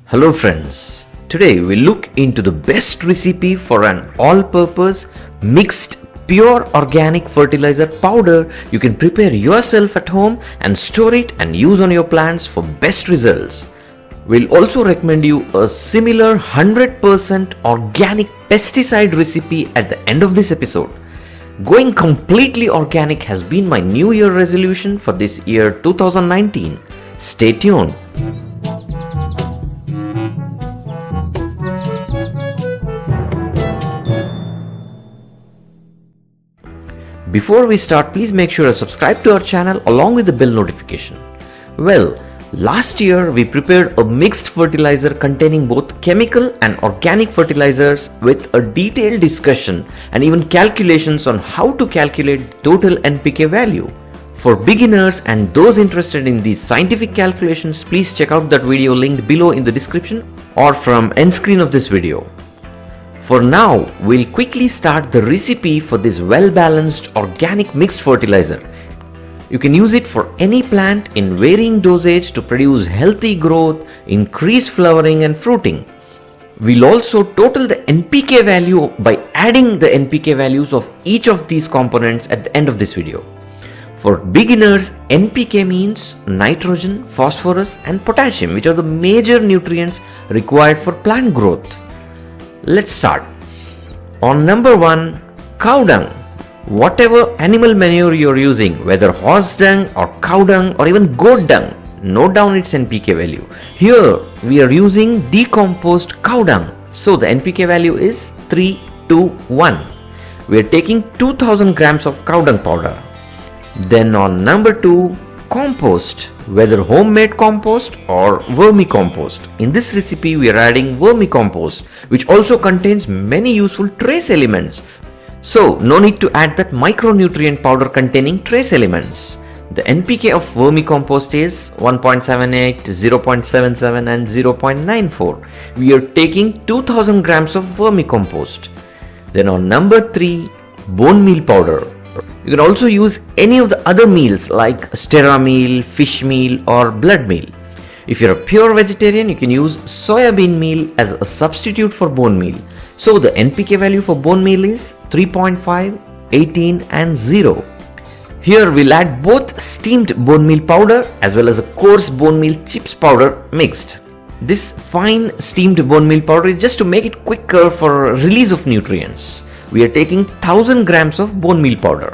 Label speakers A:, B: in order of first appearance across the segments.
A: Hello friends, today we look into the best recipe for an all-purpose mixed pure organic fertilizer powder you can prepare yourself at home and store it and use on your plants for best results. We'll also recommend you a similar 100% organic pesticide recipe at the end of this episode. Going completely organic has been my New Year resolution for this year 2019. Stay tuned. Before we start, please make sure to subscribe to our channel along with the bell notification. Well, last year we prepared a mixed fertilizer containing both chemical and organic fertilizers with a detailed discussion and even calculations on how to calculate the total NPK value. For beginners and those interested in these scientific calculations, please check out that video linked below in the description or from end screen of this video. For now, we'll quickly start the recipe for this well-balanced organic mixed fertilizer. You can use it for any plant in varying dosage to produce healthy growth, increase flowering and fruiting. We'll also total the NPK value by adding the NPK values of each of these components at the end of this video. For beginners, NPK means nitrogen, phosphorus and potassium, which are the major nutrients required for plant growth. Let's start. On number 1, cow dung. Whatever animal manure you're using, whether horse dung or cow dung or even goat dung, note down its NPK value. Here we are using decomposed cow dung, so the NPK value is 3:1. We are taking 2000 grams of cow dung powder. Then on number 2, compost, whether homemade compost or vermicompost. In this recipe we are adding vermicompost, which also contains many useful trace elements. So no need to add that micronutrient powder containing trace elements. The NPK of vermicompost is 1.78, 0.77 and 0.94. We are taking 2000 grams of vermicompost. Then on number 3, bone meal powder. You can also use any of the other meals like stera meal, fish meal or blood meal. If you're a pure vegetarian, you can use soybean meal as a substitute for bone meal. So the NPK value for bone meal is 3.5, 18 and 0. Here we'll add both steamed bone meal powder as well as a coarse bone meal chips powder mixed. This fine steamed bone meal powder is just to make it quicker for release of nutrients. We are taking 1000 grams of bone meal powder.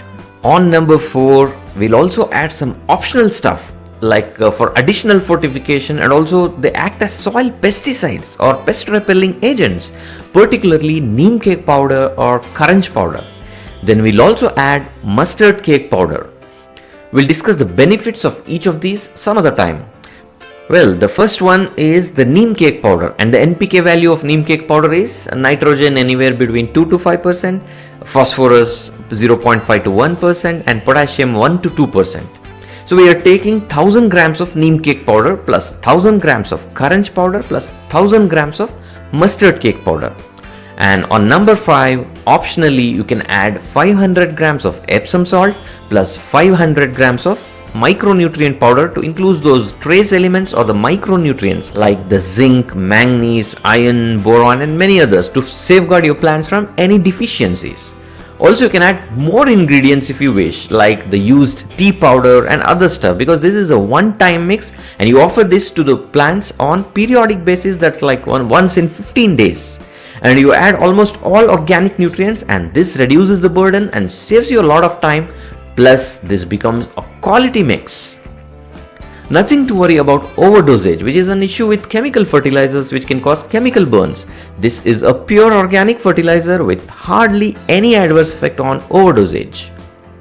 A: On number 4, we'll also add some optional stuff like for additional fortification, and also they act as soil pesticides or pest repelling agents, particularly neem cake powder or karanj powder. Then we'll also add mustard cake powder. We'll discuss the benefits of each of these some other time. Well, the first one is the neem cake powder, and the NPK value of neem cake powder is nitrogen anywhere between 2 to 5%, phosphorus 0.5 to 1% and potassium 1 to 2%. So we are taking 1000 grams of neem cake powder plus 1000 grams of karanj powder plus 1000 grams of mustard cake powder. And on number 5, optionally you can add 500 grams of Epsom salt plus 500 grams of micronutrient powder to include those trace elements or the micronutrients like the zinc, manganese, iron, boron and many others to safeguard your plants from any deficiencies. Also you can add more ingredients if you wish, like the used tea powder and other stuff, because this is a one-time mix and you offer this to the plants on periodic basis, that's like once in 15 days. And you add almost all organic nutrients and this reduces the burden and saves you a lot of time. Plus, this becomes a quality mix. Nothing to worry about overdosage, which is an issue with chemical fertilizers which can cause chemical burns. This is a pure organic fertilizer with hardly any adverse effect on overdosage.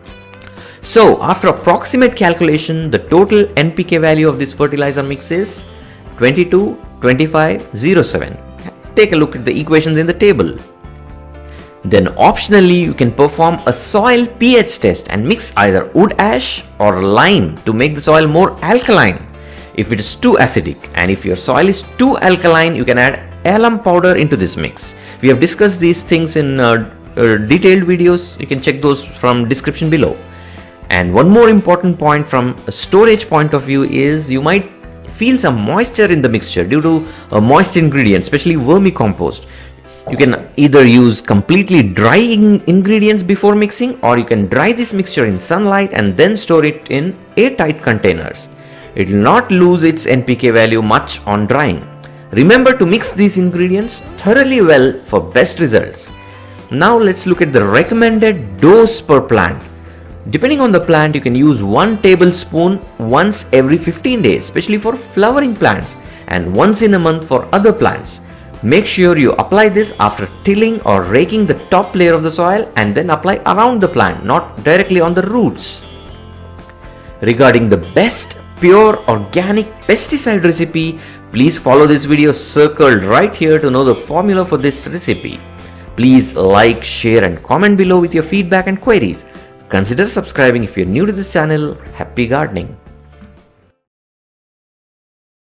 A: So, after approximate calculation, the total NPK value of this fertilizer mix is 22.2507. Take a look at the equations in the table. Then optionally you can perform a soil pH test and mix either wood ash or lime to make the soil more alkaline if it is too acidic, and if your soil is too alkaline you can add alum powder into this mix. We have discussed these things in detailed videos, you can check those from description below. And one more important point from a storage point of view is you might feel some moisture in the mixture due to a moist ingredient, especially vermicompost. You can either use completely dry ingredients before mixing, or you can dry this mixture in sunlight and then store it in airtight containers. It will not lose its NPK value much on drying. Remember to mix these ingredients thoroughly well for best results. Now let's look at the recommended dose per plant. Depending on the plant, you can use 1 tablespoon once every 15 days, especially for flowering plants, and once in a month for other plants. Make sure you apply this after tilling or raking the top layer of the soil, and then apply around the plant, not directly on the roots. Regarding the best pure organic pesticide recipe, please follow this video circled right here to know the formula for this recipe. Please like, share and comment below with your feedback and queries. Consider subscribing if you're new to this channel. Happy gardening!